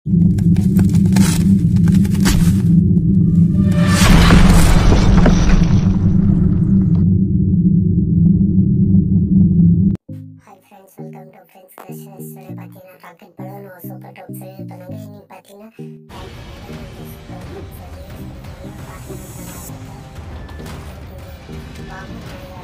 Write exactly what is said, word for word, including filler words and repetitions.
Welcome to friends crushes. சொல்லி பார்த்தீங்கன்னா rocket balloon super top சொல்லி பண்ணாங்க. இன்னைக்கு பார்த்தீங்கன்னா வாங்க